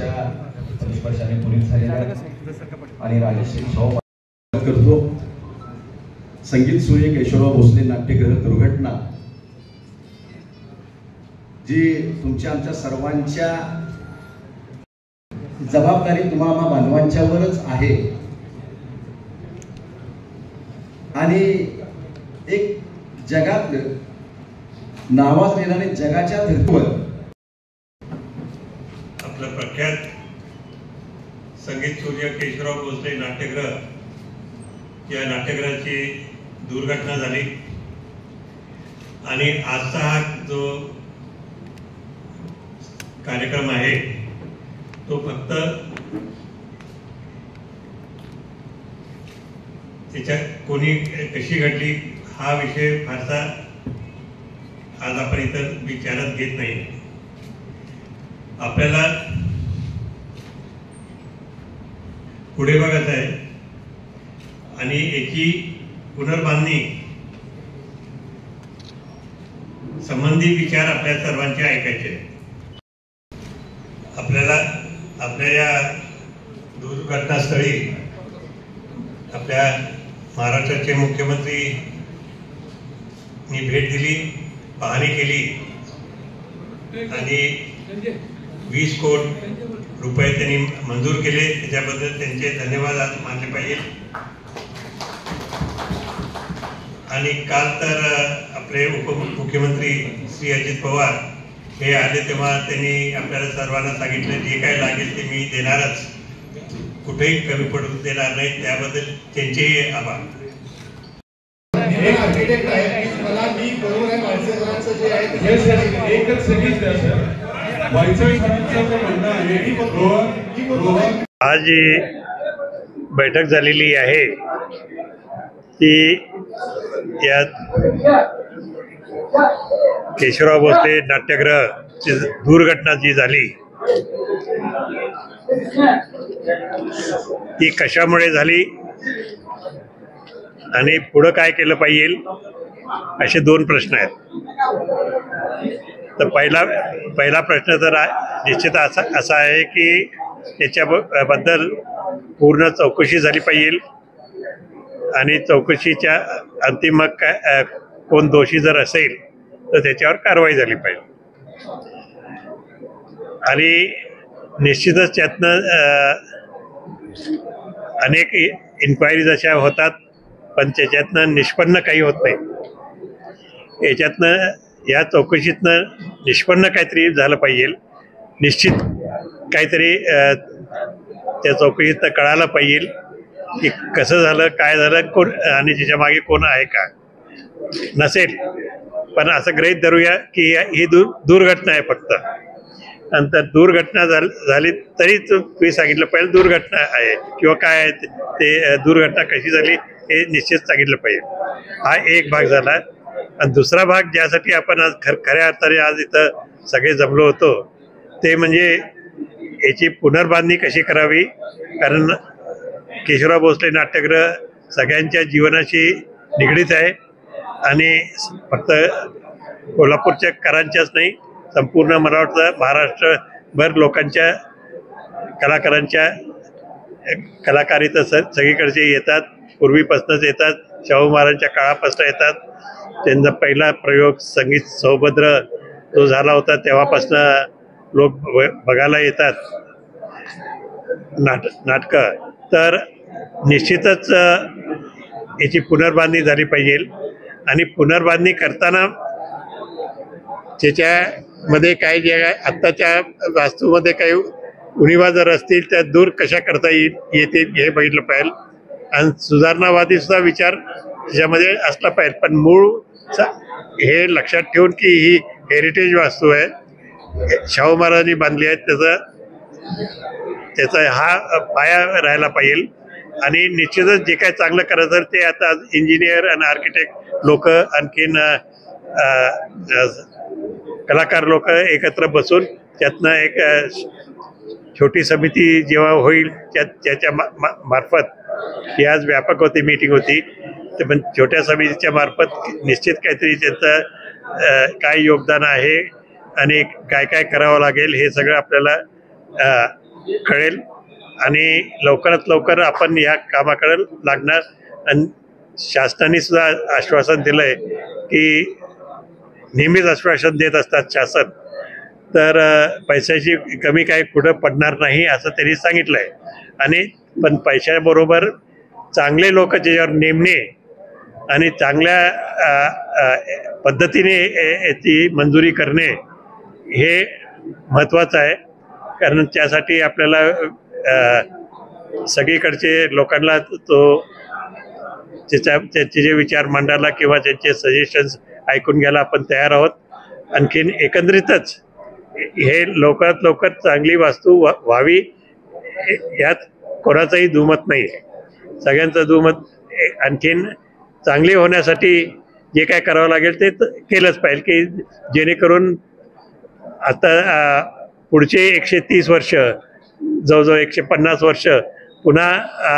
त्यांच्या स्पर्शाने पुरीत झालेल्या आणि राजश्री शाहू करतो। संगीत सूर्य केशवराव भोसले नाट्यगृह दुर्घटना जी तुमच्या आमच्या सर्वांच्या जबाबदारी तुम्हा बांधवांच्यावरच आहे आणि एक जगातलं नावाजलेलं आणि जगाच्या धर्तीवर आपलं प्रख्यात संगीत सूर्य केशवराव भोसले नाट्यगृह या नाट्यगृहाची दुर्घटना झाली आणि आजचा हा जो कार्यक्रम आहे तो फक्त त्याच्या कोणी कशी घडली हा विषय फारसा आज आपण इथं विचारात घेत नाही। आपल्याला पुढे बघायचं आहे आणि याची पुनर्बांधणी संबंधी विचार आपल्या सर्वांचे ऐकायचे। आपल्याला आपल्या या दुर्घटनास्थळी आपल्या महाराष्ट्राचे मुख्यमंत्री भेट दिली, पाहणी केली आणि 20 कोटी रुपये त्यांनी मंजूर केले, त्याच्याबद्दल त्यांचे धन्यवाद आज मानले पाहिजे। आणि काल तर आपले उपमुख्यमंत्री श्री अजित पवार हे आले तेव्हा त्यांनी आपल्याला सर्वांना सांगितलं जे काय लागेल ते मी देणारच, कुठेही कमी पडू देणार नाही, त्याबद्दल त्यांचेही आभार। आज जी बैठक झालेली आहे ती यात केशवराव भोसले नाट्यगृह दुर्घटना जी झाली ती कशामुळे झाली आणि पुढे काय केलं पाहिजे असे 2 प्रश्न आहेत। तर पहिला प्रश्न तर निश्चित असा आहे की त्याच्याबद्दल पूर्ण चौकशी झाली पाहिजे आणि चौकशीच्या अंतिम कोण दोषी जर असेल तर त्याच्यावर कारवाई झाली पाहिजे। आणि निश्चितच त्यातनं अनेक इन्क्वायरीज अशा होतात पण त्याच्यातनं निष्पन्न काही होत नाही। याच्यातनं या चौकशीतनं निष्पन्न काहीतरी झालं पाहिजे, निश्चित काहीतरी त्या चौकशीतनं कळालं पाहिजे की कसं झालं, काय झालं, कोण आणि त्याच्या मागे कोण आहे का। नसेल पण असं गृहीत धरूया की ही दुर्घटना आहे फक्त, नंतर दुर्घटना झाली तरी तुम्ही सांगितलं पाहिजे दुर्घटना आहे किंवा काय आहे ते दुर्घटना कशी झाली हे निश्चित सांगितलं पाहिजे। हा एक भाग झाला। आणि दुसरा भाग ज्यासाठी आपण आज खऱ्या अर्थाने आज इथं सगळे जमलो होतो ते म्हणजे याची पुनर्बांधणी कशी करावी, कारण केशवराव भोसले नाट्यगृह सगळ्यांच्या जीवनाशी निगडीत आहे आणि फक्त कोल्हापूरच्या करांच्याच नाही, संपूर्ण मला वाटतं महाराष्ट्रभर लोकांच्या कलाकारांच्या कलाकार इथं सगळीकडचे येतात, पूर्वीपासूनच येतात, शाहू महाराजांच्या काळापासून येतात। त्यांचा पहिला प्रयोग संगीत सौभद्र जो झाला होता तेव्हापासून लोक बघायला येतात नाटकं। तर निश्चितच याची पुनर्बांधणी झाली पाहिजे आणि पुनर्बांधणी करताना त्याच्यामध्ये काही जे आत्ताच्या वास्तूमध्ये काही उणिवा जर असतील त्या दूर कशा करता येतील हे बघितलं पाहिजे आणि सुधारणावादी सुद्धा विचार त्याच्यामध्ये असला पाहिजे। पण मूळ हे लक्षात ठेवून की ही हेरिटेज वास्तू आहे, शाहू महाराजांनी बांधली आहे, त्याचा हा पाया राहायला पाहिजे। आणि निश्चितच जे काय चांगलं करायचं ते आता इंजिनियर आणि आर्किटेक्ट लोक आणखीन कलाकार लोक एकत्र बसून त्यातनं एक छोटी समिती जेव्हा होईल त्याच्या मार्फत ही आज व्यापक होती मीटिंग होती, तर पण छोट्या समितीच्या मार्फत निश्चित काहीतरी त्यांचं काय योगदान आहे आणि काय काय करावं लागेल हे सगळं आपल्याला कळेल आणि लवकरात लवकर आपण या कामाकडे लागणार. आणि शासनाने सुद्धा आश्वासन दिलं आहे की नेहमीच आश्वासन देत असतात शासन, तर पैशाची कमी काही कुठं पडणार नाही असं त्यांनी सांगितलं आहे. आणि पण पैशाबरोबर चांगले लोक त्याच्यावर नेमणे आणि चांगल्या पद्धतीने याची मंजुरी करणे हे महत्त्वाचं आहे. कारण त्यासाठी आपल्याला सगळीकडचे लोकांना त्याचे जे विचार मांडायला किंवा त्यांचे सजेशन्स ऐकून घ्यायला आपण तयार आहोत. आणखीन एकंदरीतच हे लवकरात लवकर चांगली वास्तू व्हावी यात कोणाचंही दुमत नाही आहे. सगळ्यांचं दुमत आणखीन चांगली होण्यासाठी जे काय करावं लागेल ते केलंच पाहिजे की जेणेकरून आता पुढचे 130 वर्ष जवळजवळ 150 वर्ष पुन्हा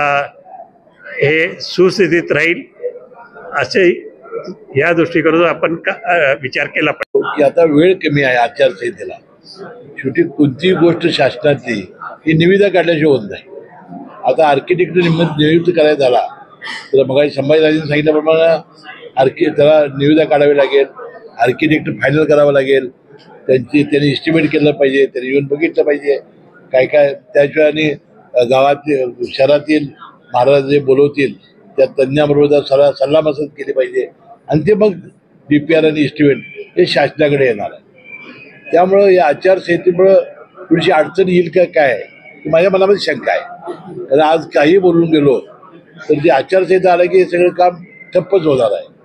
हे सुस्थितीत राहील असे या दृष्टीकडून आपण विचार केला पाहिजे. की आता वेळ कमी आहे आचारसंहितेला. शेवटी कोणतीही गोष्ट शासनातली ही निविदा काढल्याशिवाय होत नाही. आता आर्किटेक्ट नियुक्त करायचा झाला तर मग संभाजीराजेंनी सांगितल्याप्रमाणे त्याला निविदा काढावी लागेल, आर्किटेक्ट फायनल करावं लागेल, त्यांनी एस्टिमेट केलं पाहिजे, त्यांनी येऊन बघितलं पाहिजे काय काय. त्याशिवाय आणि गावातील शहरातील महाराज जे बोलवतील त्या तज्ज्ञाबरोबर सल्लामसलत केली पाहिजे आणि ते मग DPR आणि एस्टिमेट हे शासनाकडे येणार आहे. त्यामुळं या आचारसंहितेमुळं थोडीशी अडचण येईल का काय ही माझ्या मनामध्ये शंका आहे. कारण आज काही बोलून गेलो तर जे आचारसंहिता आलं की हे सगळं काम ठप्पच होणार आहे.